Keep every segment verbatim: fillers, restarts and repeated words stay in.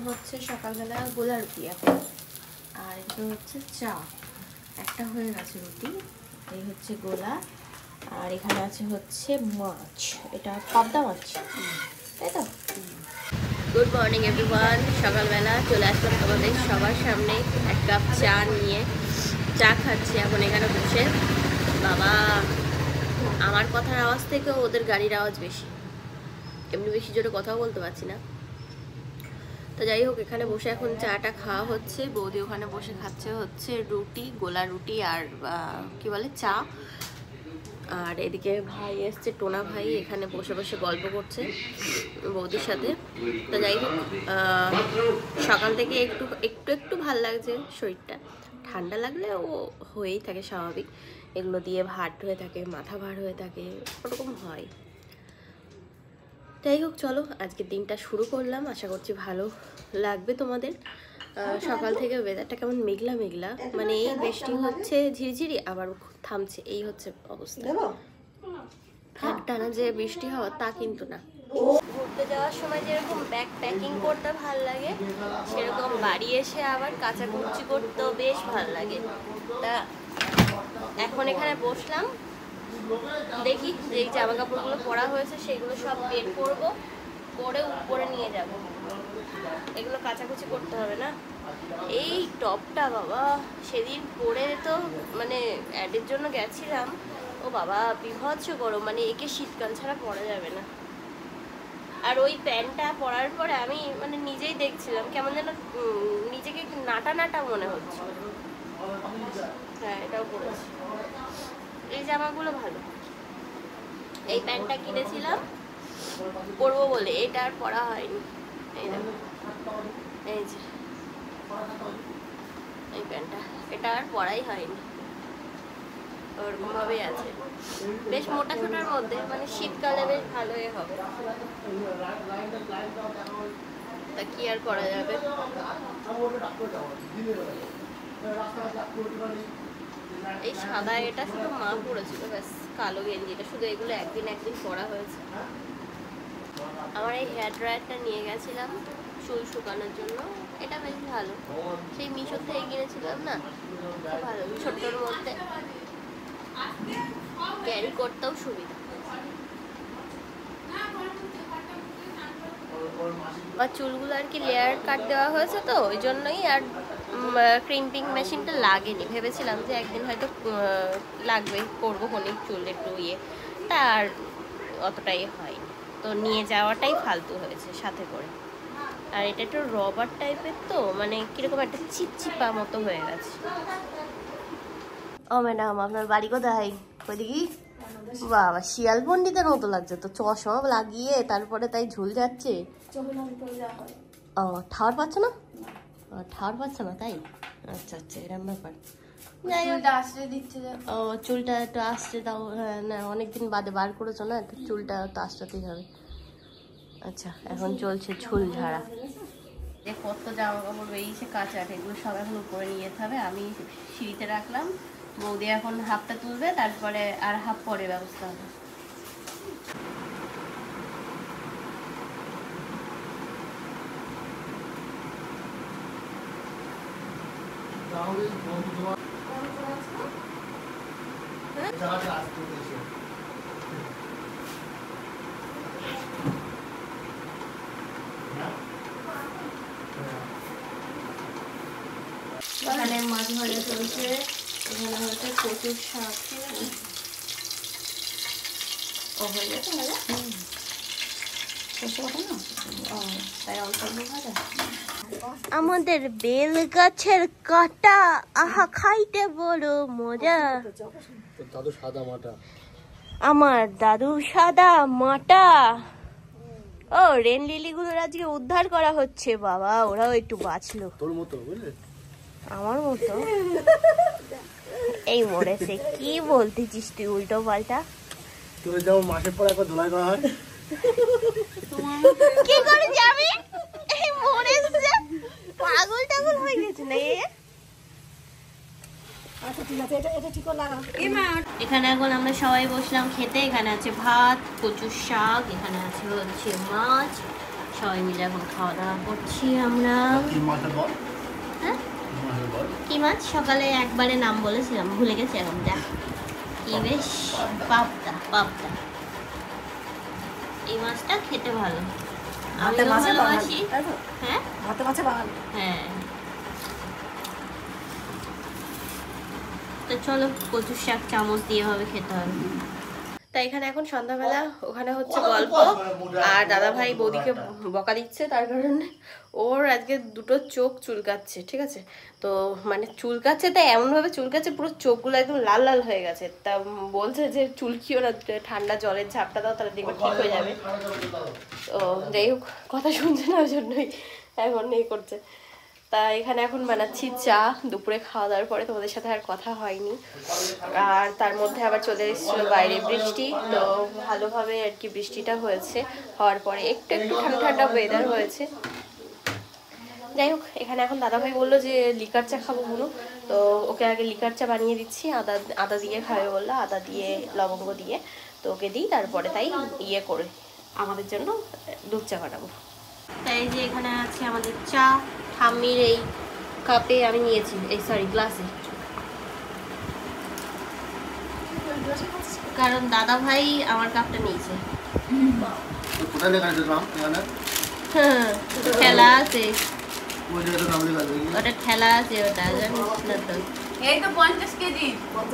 হচ্ছে সকালবেলা গোলা রুটি এখন, আর এটা হচ্ছে চা। একটা হয়ে গেছে রুটি, এই হচ্ছে গোলা, আর এখানে আছে হচ্ছে মাছ, এটা পাবদা মাছ, তাই তো? গুড মর্নিং এভরিওয়ান, সকালবেলা চলে আসলাম তোমাদের সবার সামনে এক কাপ চা নিয়ে। চা খাচ্ছি এখন এখানে বসে। বাবা, আমার কথার আওয়াজ থেকেও ওদের গাড়ির আওয়াজ বেশি, এমনি বেশি জোরে কথাও বলতে পারছি না। তো যাই হোক, এখানে বসে এখন চাটা খাওয়া হচ্ছে। বৌদি ওখানে বসে খাচ্ছে হচ্ছে রুটি, গোলা রুটি আর কি বলে চা। আর এদিকে ভাই এসছে, টোনা ভাই, এখানে বসে বসে গল্প করছে বৌদির সাথে। তো যাই হোক, সকাল থেকে একটু একটু একটু ভাল লাগছে শরীরটা। ঠান্ডা লাগলে ও হয়েই থাকে স্বাভাবিক, এগুলো দিয়ে ভাট হয়ে থাকে, মাথা ভার হয়ে থাকে, ওরকম হয়। যাই হোক, চলো আজকের দিনটা শুরু করলাম, আশা করছি ভালো লাগবে তোমাদের। সকাল থেকে ওয়েদারটা কেমন মেঘলা মেঘলা, মানে এই বৃষ্টি হচ্ছে ঝিরিঝিরি, আবার থামছে, এই হচ্ছে অবস্থা। একটানা যে বৃষ্টি হওয়া তা কিন্তু না। ঘুরতে যাওয়ার সময় যেরকম ব্যাগ প্যাকিং করতে ভাল লাগে, সেরকম বাড়ি এসে আবার কাচাকুচি করতেও বেশ ভাল লাগে। তা এখন এখানে বসলাম, দেখি যে জামা কাপড়গুলো পরা হয়েছে সেগুলো সব বের করবো, করে উপরে নিয়ে যাব। এগুলো কাচাকুচি করতে হবে না। এই টপটা বাবা সেদিন পরে তো মানে অ্যাডের জন্য গেছিলাম, ও বাবা বিভৎস গরম, মানে একে শীতকাল ছাড়া পরা যাবে না। আর ওই প্যান্টটা পরার পরে আমি মানে নিজেই দেখছিলাম কেমন যেন নিজেকে নাটা নাটা মনে হচ্ছে। হ্যাঁ, এটাও পরেছি। এই জামাগুলো ভালো। এই প্যান্টটা কিনেছিলাম পরবো বলে, এটা আর পরা হয়নি। এই দেখো, এই যে এই প্যান্টটা, এটা আর পরাই হয়নি, ওরকম ভাবেই আছে। বেশ মোটা ছোটার মধ্যে, মানে শীতকালে বেশ ভালোই হবে। তা কি আর করা যাবে। এই সাদা এটা শুধু মা পরেছিল, ব্যাস কালো গেঞ্জিটা শুধু, এগুলো একদিন একদিন পরা হয়েছে। আমার এই হেয়ার ড্রায়ারটা নিয়ে গেছিলাম চুল শুকানোর জন্য, এটা বেশ ভালো, সেই মিশো থেকে কিনেছিলাম না, খুব ভালো, ছোট্টর মধ্যে ক্যারি করতেও সুবিধা। আমার চুলগুলো আর কি লেয়ার কাট দেওয়া হয়েছে তো ওই জন্যই, আর ক্রিম্পিং মেশিনটা লাগেনি। ভেবেছিলাম যে একদিন হয়তো লাগবে, করবো খনিক চুল একটু ইয়ে, তা আর অতটাই হয়নি, তো নিয়ে যাওয়াটাই ফালতু হয়েছে সাথে করে। আর এটা একটু রবার টাইপের তো, মানে কিরকম একটা চিপচিপা মতো হয়ে গেছে। ও ম্যাডাম, আপনার বাড়ি কোথায়? ওইদিকে? বাবা, শিয়াল পণ্ডিতের মতো লাগছে তো, চশমা লাগিয়ে তারপরে তাই ঝুল যাচ্ছে। ও, ঠাওয়ার পাচ্ছে না? ঠাওয়ার পাচ্ছে না তাই? আচ্ছা আচ্ছা, এরকম ব্যাপার। ও, চুলটা একটু আসতে দাও। হ্যাঁ না, অনেকদিন বাদে বার করেছো না, চুলটা তো আসতেই হবে। আচ্ছা, এখন চলছে চুল ঝাড়া। যে কত জামা কাপড় বেরিয়েছে কাঁচা, এগুলো সব এখন উপরে নিয়ে যেতে হবে। আমি সিঁড়িতে রাখলাম, বৌদি এখন হাফটা তুলবে, তারপরে আর হাফ পরে ব্যবস্থা হবে। এখানে মাছ ভাজা চলছে, এখানে হচ্ছে কচুর শাক, ঠিক আছে? ও হয়ে গেছে ভাজা, তাই অল্প অল্প ভাজা। আমাদের বেল গাছের কাটা, আহা খাইতে বড় মজা। দাদু সাদা মাটা, আমার দাদু সাদা মাটা। ও, রেন লিলি গুলোর আজকে উদ্ধার করা হচ্ছে বাবা, ওরাও একটু বাঁচলো। তোর মতো বুঝলে, আমার মতো এই মরেছে। কি বলতেছিস তুই উল্টো পাল্টা? তোর যেমন মাসের পর একবার ধুলাই করা হয়, কি করে যাবি? এই মরেছে, পাগল টাগল হয়ে গেছে না? এখানে এখন আমরা সবাই বসলাম খেতে। এখানে আছে ভাত, কচুর শাক, এখানে আছে হচ্ছে মাছ, সবাই মিলে এখন খাওয়া দাওয়া করছি আমরা। হ্যাঁ কি মাছ? সকালে একবারে নাম বলেছিলাম, ভুলে গেছি এখন। দেখ কি বেশ, পাবদা। পাবদা এই মাছটা খেতে ভালো, আমি ভালোবাসি। হ্যাঁ হ্যাঁ, তো চলো কচু শাক চামচ দিয়ে হবে খেতে হবে। তাই এখানে এখন সন্ধ্যাবেলা, ওখানে হচ্ছে গল্প, আর দাদা ভাই বৌদিকে বকা দিচ্ছে তার কারণে ওর আজকে দুটো চোখ চুলকাচ্ছে, ঠিক আছে? তো মানে চুলকাচ্ছে, তাই এমনভাবে চুলকাচ্ছে পুরো চোখগুলো একদম লাল লাল হয়ে গেছে। তা বলছে যে চুলকিও না, ঠান্ডা জলের ঝাপটা দাও, তাহলে দেখবে ঠিক হয়ে যাবে। তো যাই হোক, কথা শুনছে না, ওই জন্যই এখন এই করছে। তা এখানে এখন বানাচ্ছি চা, দুপুরে খাওয়া দাওয়ার পরে তোমাদের সাথে আর কথা হয়নি। আর তার মধ্যে আবার চলে এসেছিলো বাইরে বৃষ্টি, তো ভালোভাবে আর কি বৃষ্টিটা হয়েছে, হওয়ার পরে একটু একটু ঠান্ডা ঠান্ডা ওয়েদার হয়েছে। যাই হোক, এখানে এখন দাদাভাই বললো যে লিকার চা খাবো বলো, তো ওকে আগে লিকার চা বানিয়ে দিচ্ছি। আদা আদা দিয়ে খাবে বললো, আদা দিয়ে লবঙ্গ দিয়ে, তো ওকে দিই, তারপরে তাই ইয়ে করে আমাদের জন্য দুধ চা বানাবো। তাই যে এখানে আছে আমাদের চা, ঠাম্মির এই কাপে আমি নিয়েছি, এই সরি গ্লাসে, কারণ দাদা ভাই আমার কাপটা নিয়েছে। ঠেলা আছে, ওটা ঠেলা আছে, ওটা জানিস না তো? এই তো পঞ্চাশ কেজি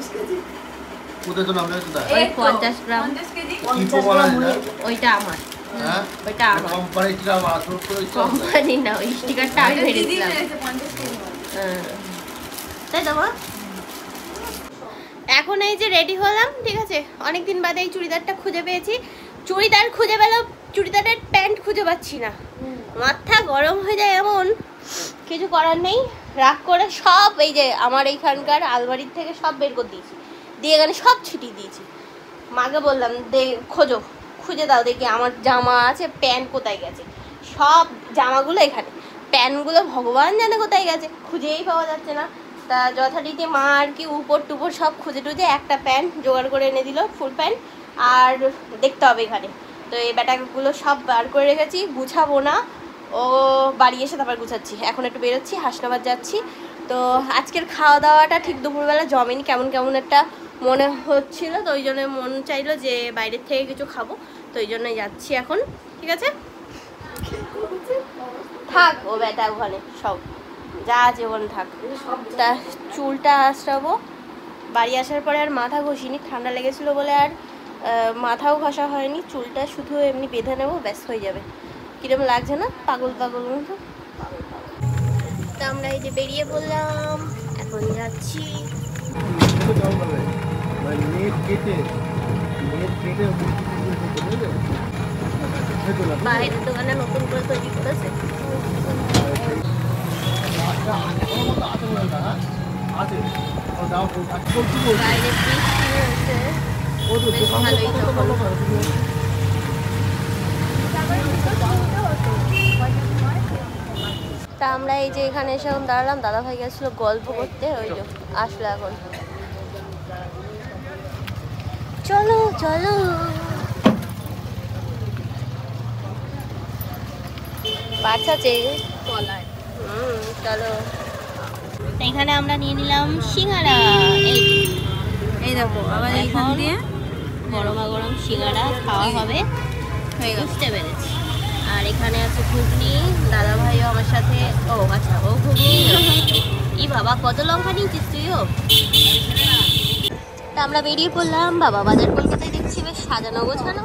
ওই পঞ্চাশ গ্রাম, ওইটা আমার, ওইটা আমার কোম্পানি না, ওই স্টিকারটা আমি মেরেছিলাম। তাই তো মা? এখন এই যে রেডি হলাম, ঠিক আছে? অনেকদিন বাদে এই চুড়িদারটা খুঁজে পেয়েছি। চুড়িদার খুঁজে পেলাম, চুড়িদারের প্যান্ট খুঁজে পাচ্ছি না। মাথা গরম হয়ে যায় এমন, কিছু করার নেই। রাগ করে সব এই যে আমার এইখানকার আলমারির থেকে সব বের করে দিয়েছি, দিয়ে এখানে সব ছিটিয়ে দিয়েছি। মাকে বললাম দে খোঁজো, খুঁজে দাও দেখি আমার জামা আছে, প্যান্ট কোথায় গেছে। সব জামাগুলো এখানে, প্যান্টগুলো ভগবান জানে কোথায় গেছে, খুঁজেই পাওয়া যাচ্ছে না। তা যথারীতি মা আর কি উপর টুপর সব খুঁজে টুজে একটা প্যান্ট জোগাড় করে এনে দিল, ফুল প্যান্ট। আর দেখতে হবে এখানে, তো এই ব্যাটাগুলো সব বার করে রেখেছি, গুছাবো না, ও বাড়ি এসে তারপর গুছাচ্ছি। এখন একটু বেরোচ্ছি, হাসনাবাদ যাচ্ছি। তো আজকের খাওয়া দাওয়াটা ঠিক দুপুরবেলা জমেনি, কেমন কেমন একটা মনে হচ্ছিল, তো ওই জন্য মন চাইলো যে বাইরের থেকে কিছু খাবো, তো ওই জন্যই যাচ্ছি এখন। ঠিক আছে, থাক ও ব্যাটা ওখানে, সব যা আছে ওখানে থাক। তা চুলটা আঁচড়াবো, বাড়ি আসার পরে আর মাথা ঘষিনি, ঠান্ডা লেগেছিলো বলে আর মাথাও ঘষা হয়নি। চুলটা শুধু এমনি বেঁধে নেবো, ব্যাস হয়ে যাবে। কিরম লাগছে না পাগল পাগল মতো? তা আমরা এই যে বেরিয়ে পড়লাম, এখন যাচ্ছি। বাইরের দোকানে নতুন করে তৈরি করেছে। বাইরে বৃষ্টি হয়েছে, বেশ ভালোই তখন। তা আমরা এই যে এখানে এসে এখন দাঁড়ালাম, দাদা ভাই গেছিল গল্প করতে, ওই যে আসলো এখন। চলো চলো, বাচ্চা আছে কলায়। হুম চলো, এখানে আমরা নিয়ে নিলাম সিঙ্গারা। এই এই দেখো আবার এইখান দিয়ে গরমা গরম সিঙ্গারা খাওয়া হবে, বুঝতে পেরেছি। আর এখানে আছে ঘুগনি, দাদা ভাইও আমার সাথে। ও আচ্ছা, ও ঘুগনি। ই বাবা, কত লঙ্কা নিয়েছিস তুইও? তা আমরা বেরিয়ে পড়লাম। বাবা বাজার কলকাতায় দেখছি বেশ সাজানো গোছানো।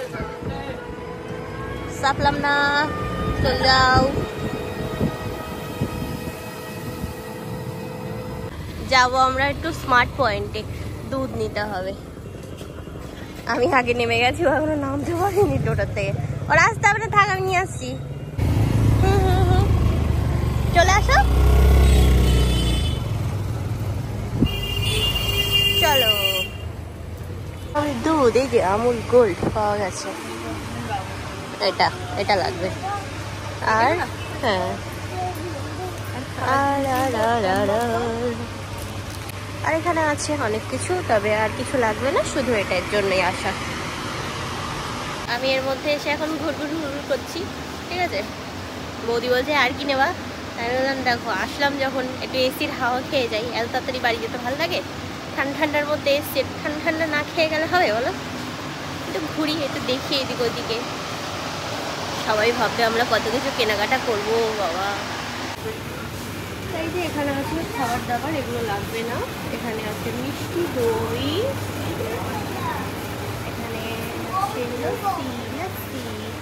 চাপলাম না, চলে যাও। যাবো আমরা একটু স্মার্ট পয়েন্টে, দুধ নিতে হবে। আমি আগে নেমে গেছি, ও এখনো নামতে পারিনি টোটার থেকে। ওর আসতে হবে না, থাক আমি নিয়ে আসছি। হুম হুম হুম চলে আসো, চলো। দুধ এই যে আমুল গোল্ড পাওয়া গেছে, এটা এটা লাগবে। আর হ্যাঁ, আর এখানে আছে অনেক কিছু, তবে আর কিছু লাগবে না, শুধু এটার জন্যই আসা। আমি এর মধ্যে এসে এখন ঘুরঘুর ঘুরঘুর করছি, ঠিক ঠিক আছে। বৌদি বলছে আর কি নেবা, আমি বললাম দেখো আসলাম যখন একটু এসির হাওয়া খেয়ে যাই, এত তাড়াতাড়ি বাড়ি যেতে ভালো লাগে, ঠান্ডা ঠান্ডার মধ্যে এসছে, ঠান্ডা ঠান্ডা না খেয়ে গেলে হবে বলো, একটু ঘুরি একটু দেখি এদিক ওদিকে। সবাই ভাববে আমরা কত কিছু কেনাকাটা করবো বাবা। তাই যে এখানে আছে খাবার দাবার, এগুলো লাগবে না। এখানে আছে মিষ্টি দই, এখানে আছে লস্যি লস্যি।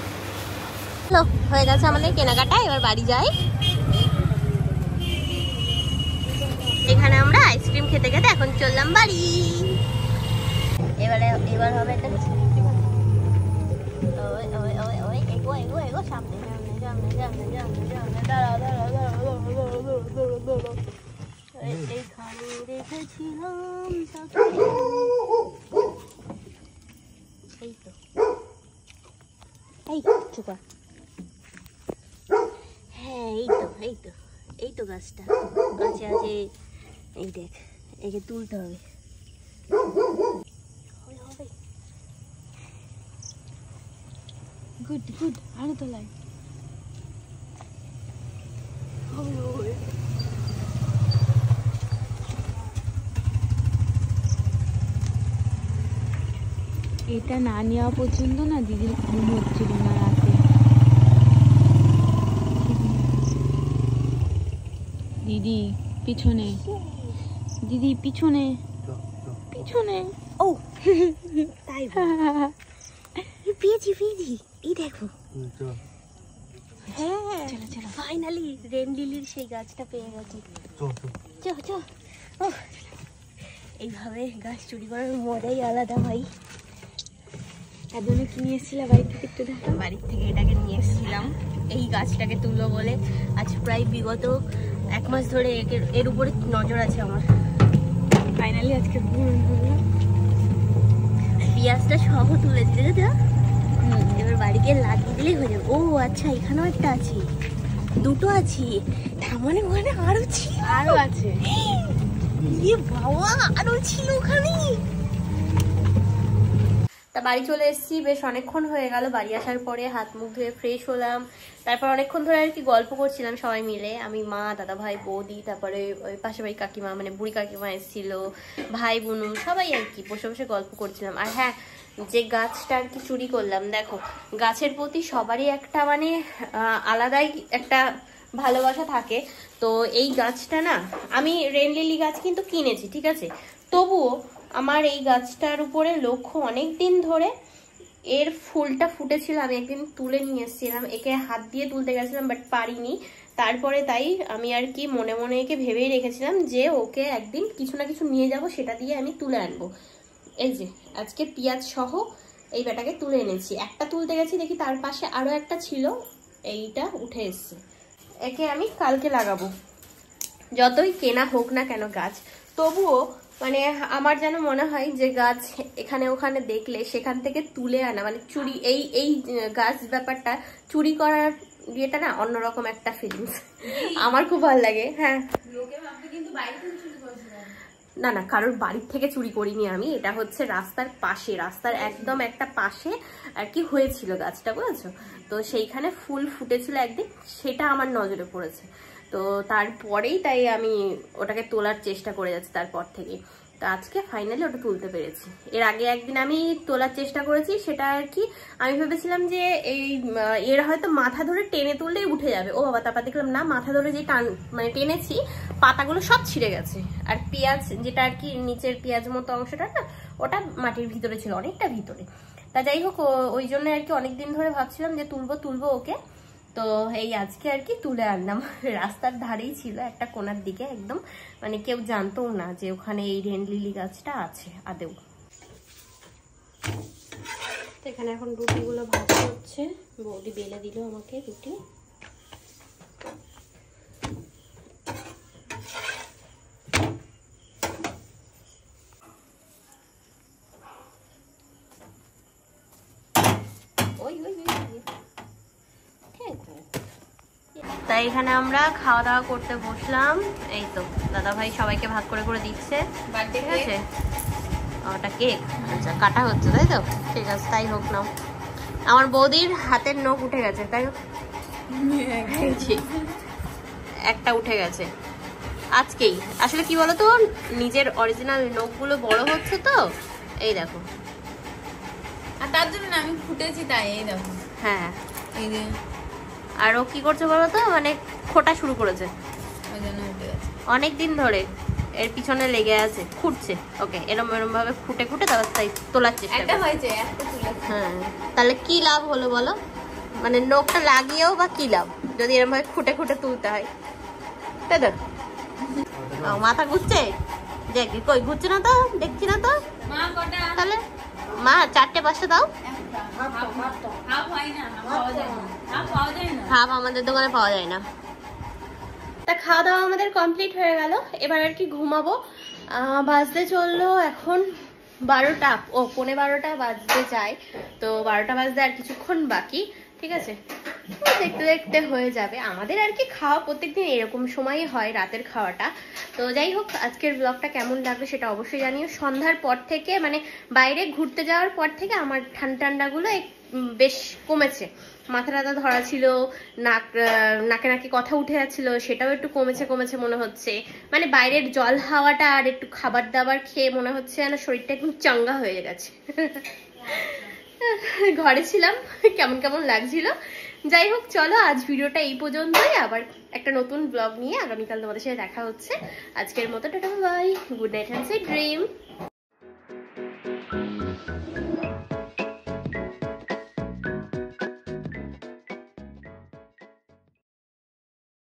হয়ে গেছে আমাদের কেনাকাটা, এবার বাড়ি যাই। এখানে আমরা আইসক্রিম খেতে খেতে এখন চললাম বাড়ি। এবারে এবার হবে একটা সামনে সামনে সামনে সামনে সামনে সামনে দাঁড়া দাঁড়া দাঁড়া এখানে রেখেছিলাম। এই তো এই চুপা, হ্যাঁ এই তো এই তো এই তো গাছটা গাছে আছে, এই দেখ একে তুলতে হবে। গুড গুড, আরো তোলাই এটা না নেওয়া পর্যন্ত না দিদির ঘুম হচ্ছিল না রাতে। দিদি পিছনে, দিদি পিছনে পিছনে। ও তাই পেয়েছি পেয়েছি, এই দেখো হ্যাঁ ফাইনালি রেন লিলির সেই গাছটা পেয়ে গেছি। চ চ ও এইভাবে গাছ চুরি করার মজাই আলাদা ভাই। তার জন্য কি নিয়ে এসেছিলাম বাড়ি থেকে, একটু দেখা। বাড়ির থেকে এটাকে নিয়ে এসেছিলাম এই গাছটাকে তুলবো বলে। আজ প্রায় বিগত এক মাস ধরে এর এর উপরে নজর আছে আমার। ফাইনালি আজকে পেঁয়াজটা সহ তুলেছি দেখো, এবার বাড়ি গিয়ে লাগিয়ে দিলেই হয়ে যাবে। ও আচ্ছা এখানেও একটা আছে, দুটো আছে, তার মানে ওখানে আরো ছিল, আরো আছে। ইয়ে বাবা আরো ছিল ওখানে। তা বাড়ি চলে এসেছি, বেশ অনেকক্ষণ হয়ে গেল। বাড়ি আসার পরে হাত মুখ ধুয়ে ফ্রেশ হলাম, তারপর অনেকক্ষণ ধরে আর কি গল্প করছিলাম সবাই মিলে, আমি মা দাদা ভাই বৌদি, তারপরে ওই পাশে বাড়ি কাকিমা মানে বুড়ি কাকিমা এসেছিল, ভাই বোনু সবাই আর কি বসে বসে গল্প করছিলাম। আর হ্যাঁ, যে গাছটা আর কি চুরি করলাম, দেখো গাছের প্রতি সবারই একটা মানে আলাদাই একটা ভালোবাসা থাকে। তো এই গাছটা না আমি রেন লিলি গাছ কিন্তু কিনেছি ঠিক আছে, তবুও আমার এই গাছটার উপরে লক্ষ্য অনেক দিন ধরে, এর ফুলটা ফুটেছিল, আমি একদিন তুলে নিয়ে এসেছিলাম, একে হাত দিয়ে তুলতে গেছিলাম বাট পারিনি। তারপরে তাই আমি আর কি মনে মনে একে ভেবেই রেখেছিলাম যে ওকে একদিন কিছু না কিছু নিয়ে যাব, সেটা দিয়ে আমি তুলে আনবো। এই যে আজকে পেঁয়াজ সহ এই বেটাকে তুলে এনেছি। একটা তুলতে গেছি দেখি তার পাশে আরো একটা ছিল, এইটা উঠে এসছে। একে আমি কালকে লাগাবো। যতই কেনা হোক না কেন গাছ, তবুও মানে আমার যেন মনে হয় যে গাছ এখানে ওখানে দেখলে সেখান থেকে তুলে আনা মানে চুরি, এই এই গাছ ব্যাপারটা চুরি করার ইয়েটা না অন্যরকম একটা ফিলিংস, আমার খুব ভালো লাগে। হ্যাঁ না না, কারোর বাড়ির থেকে চুরি করিনি আমি, এটা হচ্ছে রাস্তার পাশে, রাস্তার একদম একটা পাশে আর কি হয়েছিল গাছটা, বুঝেছো? তো সেইখানে ফুল ফুটেছিল একদিন, সেটা আমার নজরে পড়েছে। তো তারপরেই তাই আমি ওটাকে তোলার চেষ্টা করে যাচ্ছি তারপর থেকে। তো আজকে ফাইনালি ওটা তুলতে পেরেছি। এর আগে একদিন আমি তোলার চেষ্টা করেছি, সেটা আর কি আমি ভেবেছিলাম যে এই এর হয়তো মাথা ধরে টেনে তুললেই উঠে যাবে। ও বাবা, তারপর দেখলাম না, মাথা ধরে যে টান মানে টেনেছি পাতাগুলো সব ছিঁড়ে গেছে। আর পেঁয়াজ যেটা আর কি নিচের পেঁয়াজ মতো অংশটা না, ওটা মাটির ভিতরে ছিল, অনেকটা ভিতরে। তা যাই হোক, ওই জন্য আর কি অনেকদিন ধরে ভাবছিলাম যে তুলবো তুলবো ওকে। তো এই আজকে আর কি তুলে আনলাম। রাস্তার ধারেই ছিল একটা কোণার দিকে একদম, মানে কেউ জানতো না যে ওখানে এই রেন লিলি গাছটা আছে আদেও। তো এখানে এখন রুটিগুলো ভাজা হচ্ছে, বৌদি বেলে দিল আমাকে রুটি। তাই এখানে আমরা খাওয়া দাওয়া করতে বসলাম। এই তো দাদা ভাই সবাইকে ভাগ করে করে দিচ্ছে, ঠিক আছে? ওটা কেক, আচ্ছা কাটা হচ্ছে তাই তো, ঠিক আছে তাই হোক। নাও, আমার বৌদির হাতের নখ উঠে গেছে, তাই খেয়েছি, একটা উঠে গেছে আজকেই। আসলে কি বলতো, নিজের অরিজিনাল নখগুলো বড় হচ্ছে তো, এই দেখো। আর তার জন্য না আমি ফুটেছি তাই, এই দেখো। হ্যাঁ, এই যে আর ও কি করছে বলতো, মানে খোটা শুরু করেছে ওই জন্য উঠে গেছে। অনেক দিন ধরে, এর পিছনে লেগে আছে, খুঁটছে। ওকে, এরম এরম ভাবে খুঁটে খুঁটে তারপর তাই তোলার চেষ্টা একটা করছে। হয়েছে, একটা তুলেছে। হ্যাঁ, তাহলে কি লাভ হলো বলো? মানে নখটা লাগিয়েও বা কি লাভ যদি এরম ভাবে খুঁটে খুঁটে তুলতে হয়, তাই তো? ও, মাথা ঘুরছে, দেখ কই ঘুরছে না তো, দেখছি না তো। মা কটা? তাহলে মা চারটে পাঁচটা দাও। একটা। হাফ হয় না, হাফ পাওয়া যায় না। হাফ পাওয়া যায় না। হাফ আমাদের দোকানে পাওয়া যায় না। তা খাওয়া দাওয়া আমাদের কমপ্লিট হয়ে গেল, এবার আর কি ঘুমাবো। আহ, বাজতে চললো এখন বারোটা, ও পৌনে বারোটা বাজতে যায়, তো বারোটা বাজতে আর কিছুক্ষণ বাকি, ঠিক আছে। দেখতে দেখতে হয়ে যাবে আমাদের আর কি। খাওয়া প্রত্যেকদিন এরকম সময়ই হয়, রাতের খাওয়াটা। তো যাই হোক, আজকের ব্লগটা কেমন লাগবে সেটা অবশ্যই জানিও। সন্ধ্যার পর থেকে, মানে বাইরে ঘুরতে যাওয়ার পর থেকে আমার ঠান্ডা ঠান্ডাগুলো বেশ কমেছে। মাথা টাথা ধরা ছিল, নাক নাকে নাকে কথা উঠে যাচ্ছিল, সেটাও একটু কমেছে কমেছে মনে হচ্ছে। মানে বাইরের জল হাওয়াটা আর একটু খাবার দাবার খেয়ে মনে হচ্ছে যেন শরীরটা একদম চাঙ্গা হয়ে গেছে। ঘরে ছিলাম, কেমন কেমন লাগছিল। যাই হোক, চলো আজ ভিডিওটা এই পর্যন্তই। আবার একটা নতুন ব্লগ নিয়ে আগামীকাল তোমাদের সাথে দেখা হচ্ছে। আজকের মতো tata bye, good night and sweet dream.